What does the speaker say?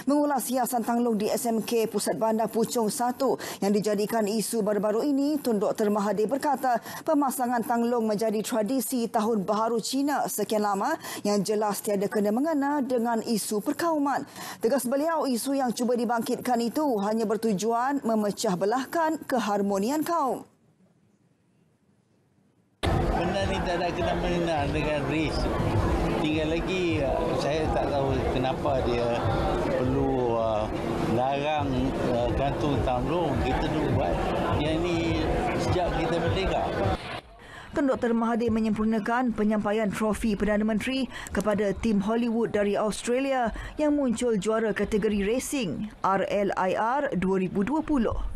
mengulas hiasan Tanglong di SMK Pusat Bandar Puchong 1 yang dijadikan isu baru-baru ini. Tun Dr. Mahathir berkata pemasangan Tanglong menjadi tradisi Tahun Baharu Cina sekian lama yang jelas tiada kena-mengena dengan isu perkauman. Tegas beliau, isu yang cuba dibangkitkan itu hanya bertujuan memecah belahkan keharmonian kaum. Benda ni tak ada kena-mengena dengan ras. Tinggal lagi saya tak tahu kenapa dia perlu larang gantung Tanglong. Kita dulu buat yang ni sejak kita merdeka. Tun Dr. Mahathir menyempurnakan penyampaian trofi Perdana Menteri kepada tim Hollywood dari Australia yang muncul juara kategori racing RLIR 2020.